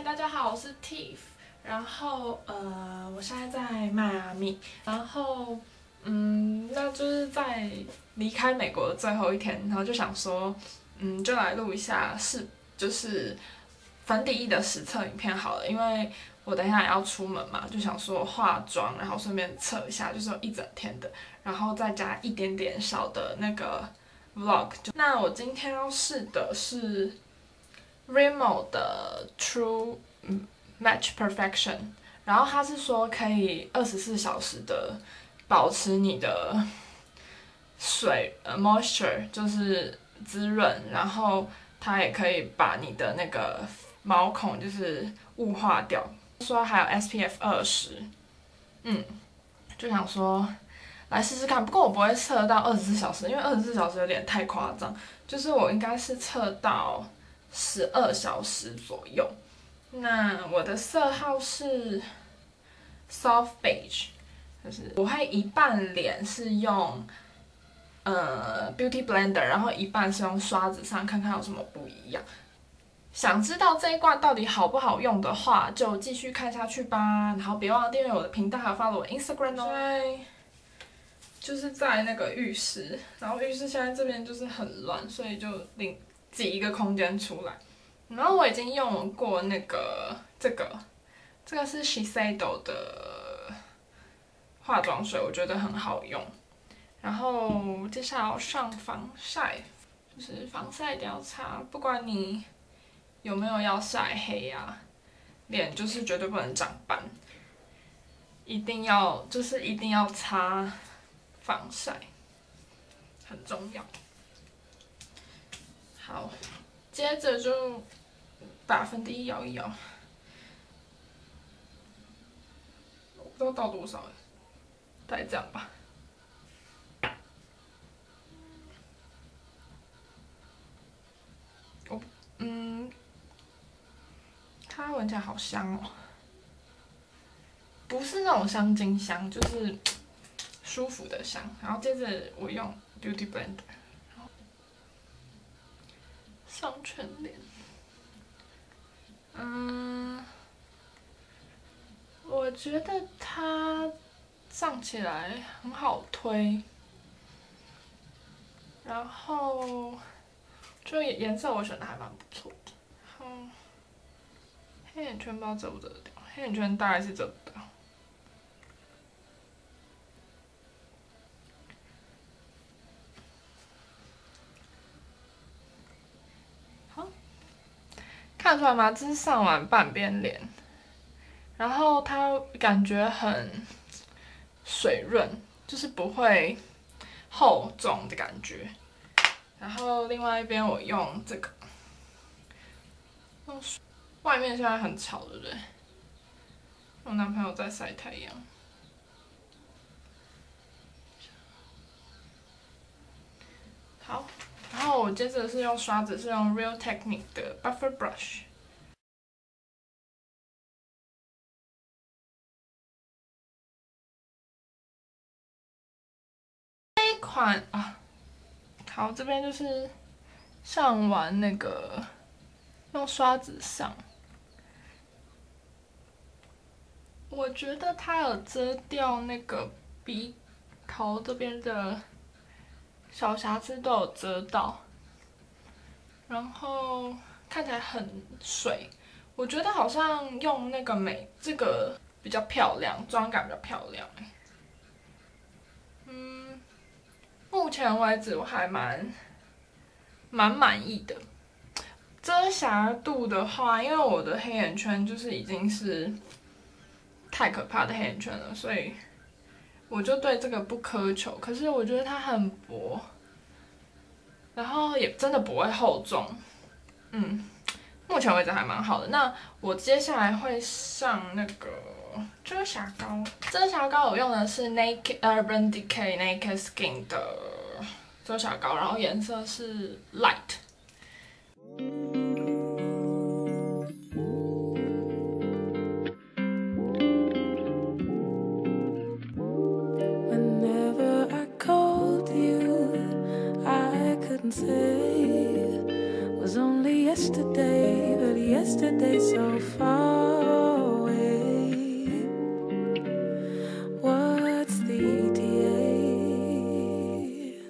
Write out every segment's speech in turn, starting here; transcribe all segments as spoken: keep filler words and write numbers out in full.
嗨，大家好，我是 Tiff。然后呃，我现在在迈阿密。然后嗯，那就是在离开美国的最后一天，然后就想说，嗯，就来录一下试，就是粉底液的实测影片好了，因为我等一下也要出门嘛，就想说化妆，然后顺便测一下，就是有一整天的，然后再加一点点小的那个 vlog。那我今天要试的是 Rimmel 的 True Match Perfection， 然后它是说可以二十四小时的保持你的水呃 moisture， 就是滋润，然后它也可以把你的那个毛孔就是雾化掉。说还有 S P F 二十，嗯，就想说来试试看。不过我不会测到二十四小时，因为二十四小时有点太夸张，就是我应该是测到十二小时左右。那我的色号是 Soft Beige， 就是我会一半脸是用呃 Beauty Blender， 然后一半是用刷子上，看看有什么不一样。想知道这一罐到底好不好用的话，就继续看下去吧。然后别忘了订阅我的频道，还有 follow 我 Instagram 哦。现在就是在那个浴室，然后浴室现在这边就是很乱，所以就另挤一个空间出来。然后我已经用过那个这个，这个是 Shiseido 的化妆水，我觉得很好用。然后接下来要上防晒，就是防晒一定要擦，不管你有没有要晒黑啊，脸就是绝对不能长斑，一定要就是一定要擦防晒，很重要。好，接着就把粉底液摇一摇，我不知道倒多少，大概这样吧。我嗯。它闻起来好香哦，不是那种香精香，就是舒服的香。然后接着我用 Beauty Blender， 然后上全脸。嗯，我觉得它上起来很好推，然后就颜色我选的还蛮不错的。嗯。黑眼圈不知道遮不遮得掉，黑眼圈大概是遮不掉。好，看得出来吗？这是上完半边脸，然后它感觉很水润，就是不会厚重的感觉。然后另外一边我用这个，用水。外面现在很吵，对不对？我男朋友在晒太阳。好，然后我接着是用刷子，是用 Real Technique 的 Buffer Brush。这一款啊，好，这边就是上完那个用刷子上。我觉得它有遮掉那个鼻头这边的小瑕疵，都有遮到，然后看起来很水。我觉得好像用那个美这个比较漂亮，妆感比较漂亮。嗯，目前为止我还蛮蛮满意的。遮瑕度的话，因为我的黑眼圈就是已经是太可怕的黑眼圈了，所以我就对这个不苛求。可是我觉得它很薄，然后也真的不会厚重，嗯，目前为止还蛮好的。那我接下来会上那个遮瑕膏，遮瑕膏我用的是 Naked Urban Decay Naked Skin 的遮瑕膏，然后颜色是 Light。 Say was only yesterday, but yesterday so far away. What's the E T A?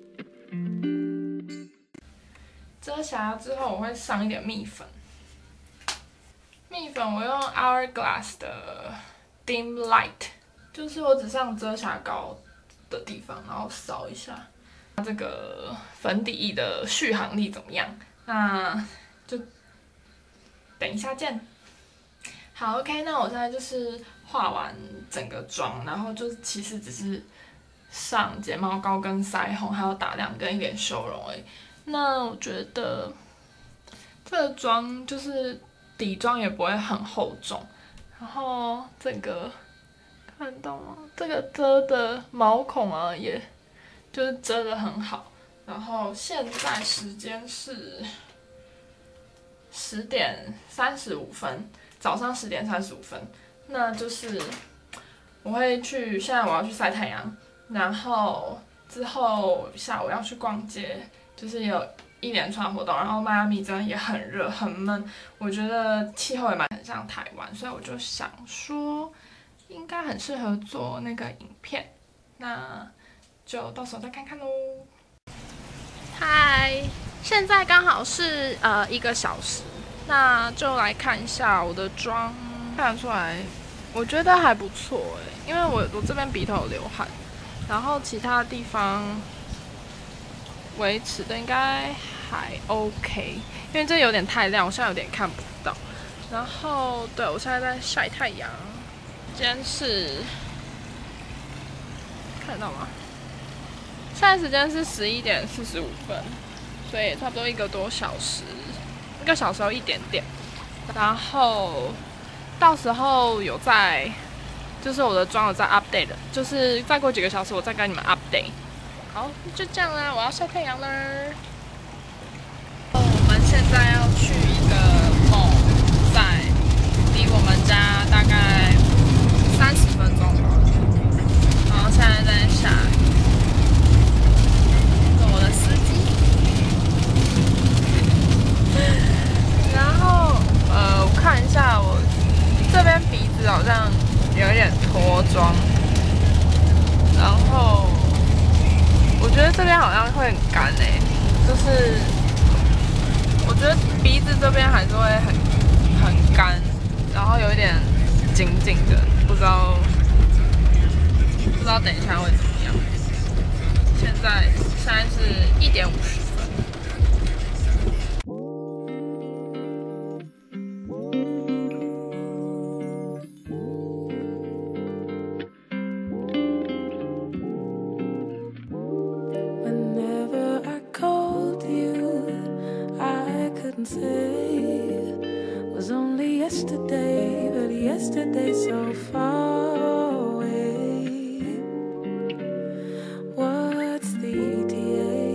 遮瑕之后我会上一点蜜粉，蜜粉我用 Hourglass 的 Dim Light， 就是我只上遮瑕膏的地方，然后扫一下。这个粉底液的续航力怎么样？那就等一下见。好 ，OK， 那我现在就是化完整个妆，然后就是其实只是上睫毛膏跟腮红，还有打亮跟一点修容而已。那我觉得这个妆就是底妆也不会很厚重，然后这个看到吗？这个遮的毛孔啊，也就是遮的很好。然后现在时间是十点三十五分，早上十点三十五分。那就是我会去，现在我要去晒太阳，然后之后下午要去逛街，就是有一连串活动。然后迈阿密真的也很热很闷，我觉得气候也蛮很像台湾，所以我就想说应该很适合做那个影片，那就到时候再看看喽。嗨，现在刚好是呃一个小时，那就来看一下我的妆，看得出来，我觉得还不错哎，因为我我这边鼻头有流汗，然后其他地方维持的应该还 OK， 因为这有点太亮，我现在有点看不到。然后对我现在在晒太阳，今天是看得到吗？现在时间是十一点四十五分，所以差不多一个多小时，一个小时有一点点。然后到时候有在，就是我的妆有在 update 的，就是再过几个小时我再跟你们 update。好，就这样啦，我要晒太阳啦。我们现在要去一个 mall， 在离我们家大概三十分钟吧。然后现在在下雨。我的司机，然后呃，我看一下我这边鼻子好像有一点脱妆，然后我觉得这边好像会很干诶，就是我觉得鼻子这边还是会很很干，然后有一点紧紧的，不知道不知道等一下会怎么样。现在现在是一点五十分。 Whenever I called you, I couldn't say was only yesterday, but yesterday so far away. What's the E T A?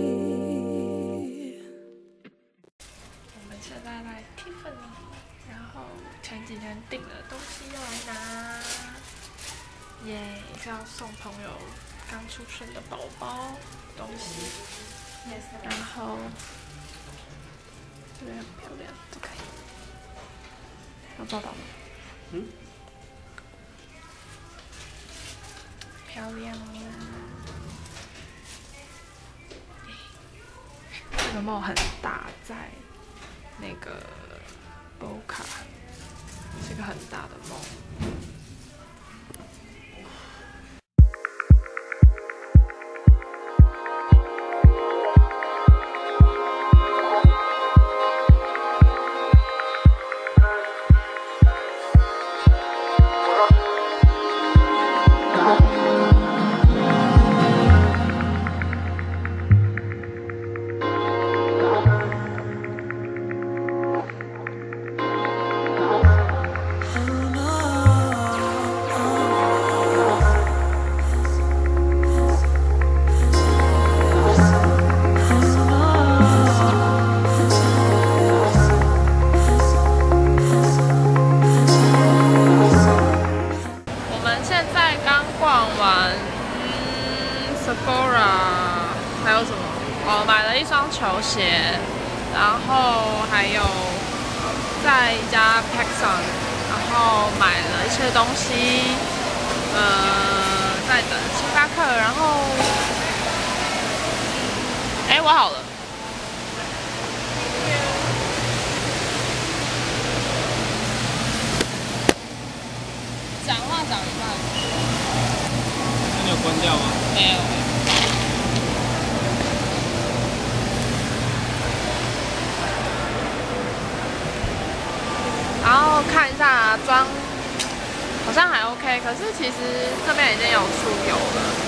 我们现在来 Tiffany， 然后前几天订的东西要来拿，耶，是要送朋友刚出生的宝宝东西，然后这边很漂亮，这可以，有照到吗？嗯。漂亮哦！这个帽很大，在那个 Boca 是个很大的帽。Sephora 还有什么？哦，买了一双球鞋，然后还有在一家 Paxson， 然后买了一些东西，呃，在等星巴克，然后，哎、欸，我好了。讲话讲一半。 那你有关掉吗？ 没有。然后看一下妆，好像还 OK， 可是其实这边已经有出油了。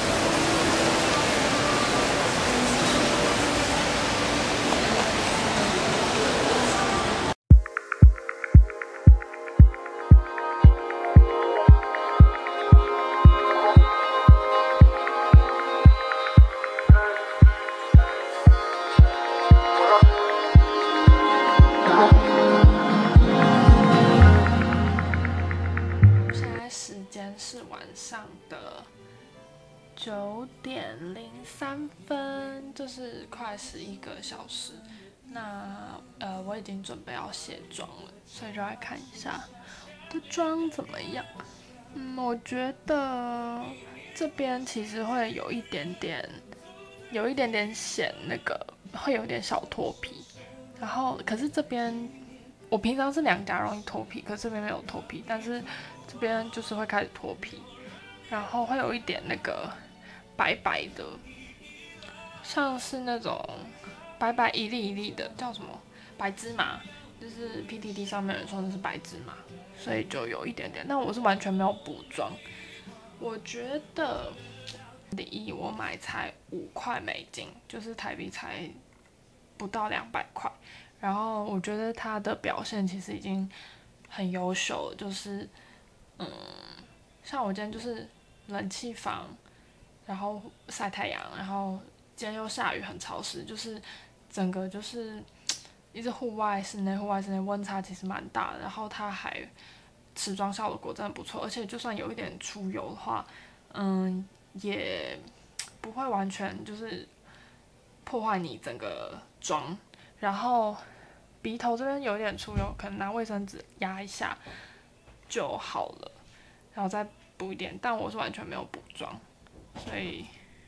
是晚上的九点零三分，就是快十一个小时。那呃，我已经准备要卸妆了，所以就来看一下我的妆怎么样。嗯，我觉得这边其实会有一点点，有一点点显那个，会有点小脱皮。然后，可是这边我平常是两颊容易脱皮，可是这边没有脱皮，但是这边就是会开始脱皮，然后会有一点那个白白的，像是那种白白一粒一粒的，叫什么白芝麻，就是 P T T 上面有人说那是白芝麻，所以就有一点点。但我是完全没有补妆，我觉得第一我买才五块美金，就是台币才不到两百块。然后我觉得它的表现其实已经很优秀了，就是嗯，像我今天就是冷气房，然后晒太阳，然后今天又下雨，很潮湿，就是整个就是一直户外、室内、户外、室内温差其实蛮大的。然后它还持妆效果真的不错，而且就算有一点出油的话，嗯，也不会完全就是破坏你整个妆。然后鼻头这边有点出油，可能拿卫生纸压一下就好了，然后再补一点。但我是完全没有补妆，所以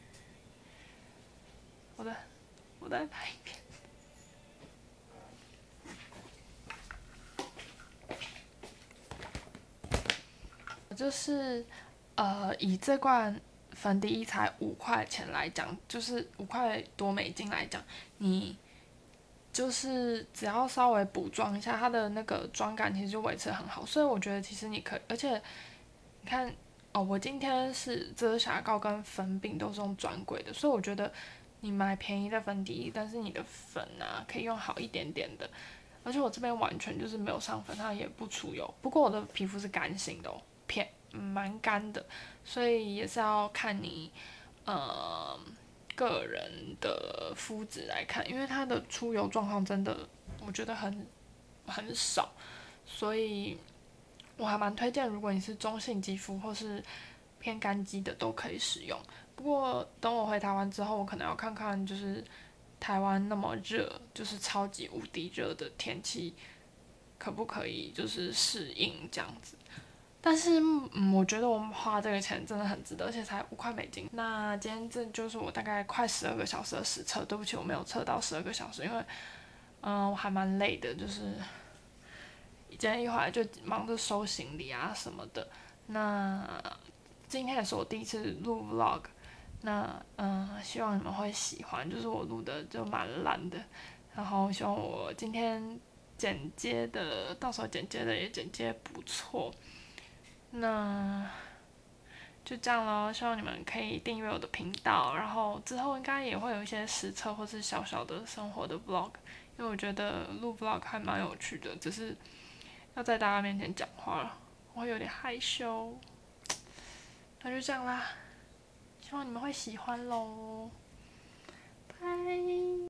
我的我再拍一遍。就是呃，以这罐粉底液才五块钱来讲，就是五块多美金来讲，你就是只要稍微补妆一下，它的那个妆感其实就维持得很好。所以我觉得其实你可以，而且你看哦，我今天是遮瑕膏跟粉饼都是用专柜的，所以我觉得你买便宜的粉底液，但是你的粉啊可以用好一点点的。而且我这边完全就是没有上粉，它也不出油。不过我的皮肤是干性的哦，偏蛮干的，所以也是要看你呃个人的肤质来看，因为它的出油状况真的我觉得很很少，所以我还蛮推荐，如果你是中性肌肤或是偏干肌的都可以使用。不过等我回台湾之后，我可能要看看就是台湾那么热，就是超级无敌热的天气，可不可以就是适应这样子。但是，嗯，我觉得我们花这个钱真的很值得，而且才五块美金。那今天这就是我大概快十二个小时的实测，对不起，我没有测到十二个小时，因为，嗯，我还蛮累的，就是今天一回来就忙着收行李啊什么的。那今天也是我第一次录 vlog， 那嗯，希望你们会喜欢，就是我录的就蛮烂的，然后希望我今天剪接的，到时候剪接的也剪接不错。那就这样咯，希望你们可以订阅我的频道，然后之后应该也会有一些实测或是小小的生活的 vlog， 因为我觉得录 vlog 还蛮有趣的，只是要在大家面前讲话了，我会有点害羞。那就这样啦，希望你们会喜欢咯，拜。